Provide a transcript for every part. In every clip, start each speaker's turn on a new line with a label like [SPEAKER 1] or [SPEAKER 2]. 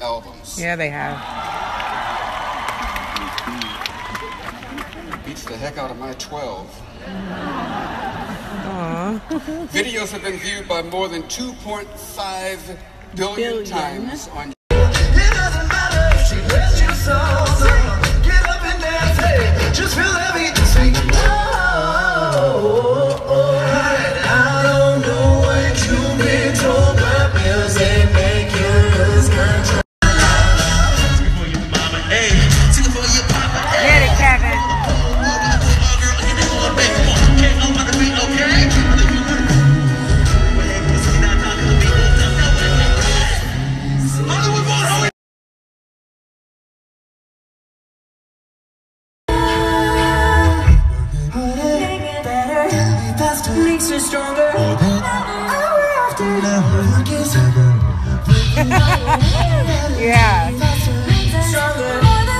[SPEAKER 1] albums.
[SPEAKER 2] Yeah, they have.
[SPEAKER 1] Beats the heck out of my 12.
[SPEAKER 2] Aww.
[SPEAKER 1] Videos have been viewed by more than 2.5 billion times on
[SPEAKER 3] It doesn't matter if she wears your soul. Get up and dance, hey, just feel that beat to sing. I don't know what you've been told, but music make you lose control. Sing it for your mama, hey, sing it for your papa, hey.
[SPEAKER 2] Get it, Kevin.
[SPEAKER 3] Makes you stronger.
[SPEAKER 2] Yeah.
[SPEAKER 3] Stronger.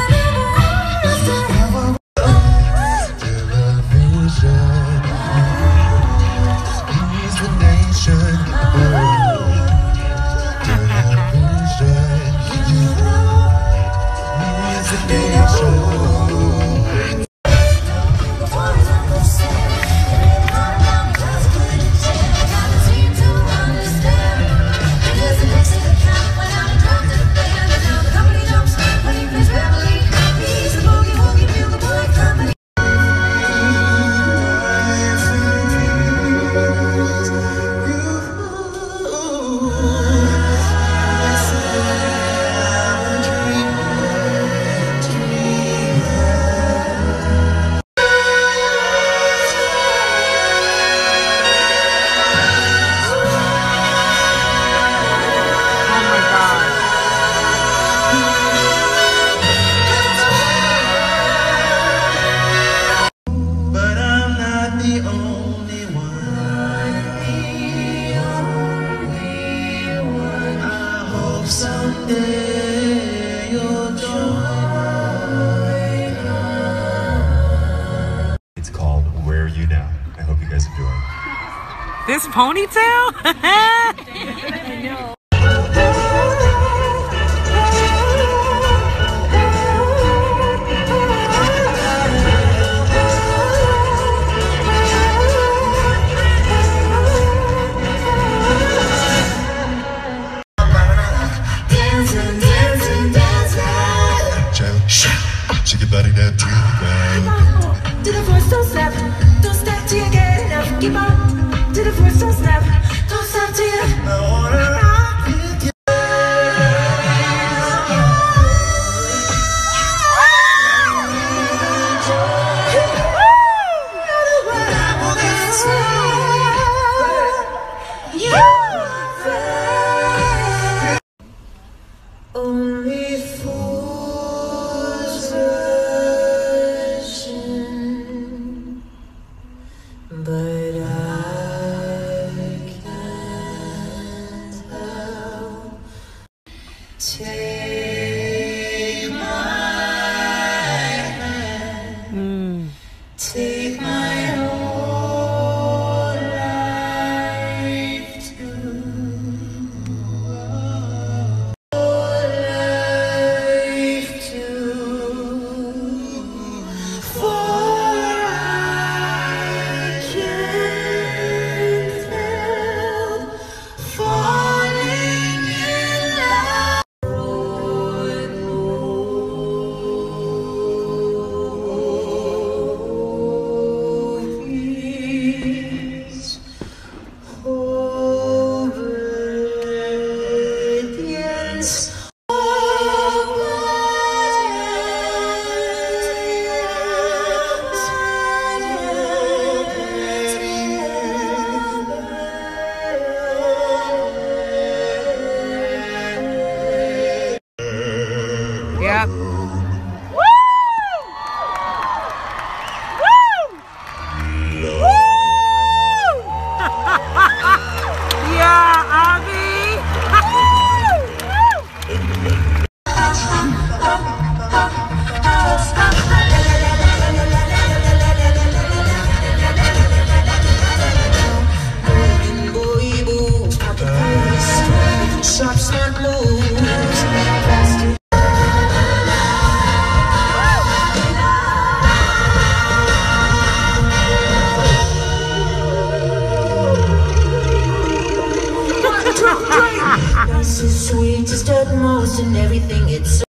[SPEAKER 3] Someday you'll join.
[SPEAKER 4] It's called Where Are You Now? I hope you guys enjoy.
[SPEAKER 2] This ponytail?
[SPEAKER 5] I know.
[SPEAKER 4] Shake your body down to the ground.
[SPEAKER 3] To the first, don't stop till you get enough. Keep on to the first, don't stop till you. I wanna rock with you. Only fools rushing, but I can't help. Take my hand, take my whole life too. reaches the most and everything it's